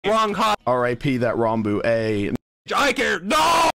Wrong hot. R.I.P. that Ranboo. A. I care. No!